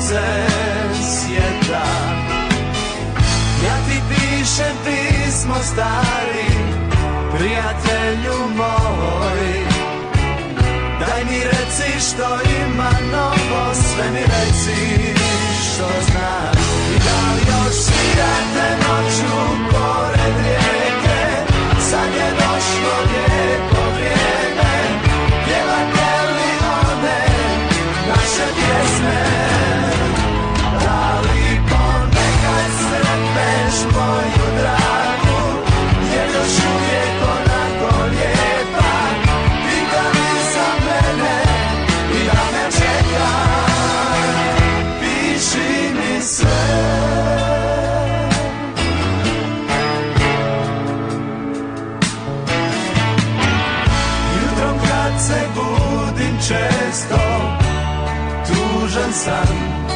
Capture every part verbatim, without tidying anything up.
suze sjeta. Ja ti pišem pismo stari, prijatelju moj. Daj mi reci što ima novo, sve mi reci što znaš. I da li još svirate noću pored rijeke, sad je došlo lijepo vrijeme. Pjevate li one naše pjesme? Da li ponekad sretneš moju dragu, jer još uvijek onako lijepa? Pita li za mene i da me čeka? Piši mi sve. Jutrom kad se budim često, tužan sam.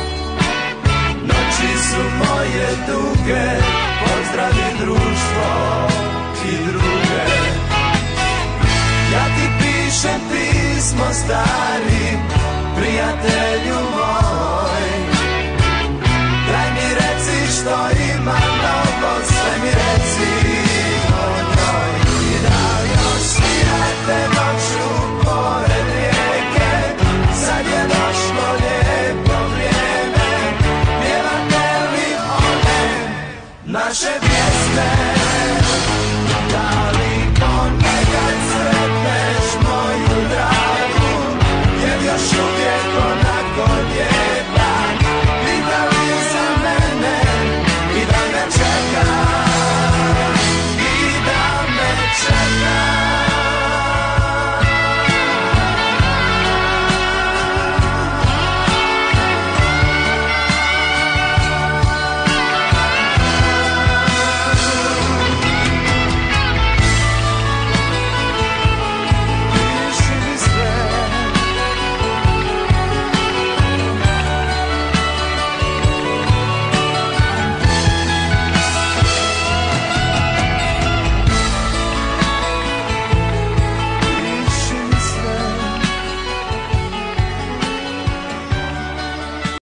Noći su moje duge, pozdravi društvo i druge. Ja ti pišem pismo stari, prijatelju moj. Daj mi reci što ima novo, sve mi reci o njoj. I da li još svirate noću pored rijeke, sad je došlo lijepo vrijeme. Pjevate li one naše pjesme? Da li ponekad sretneš moju dragu, jer još uvijek onako lijepo?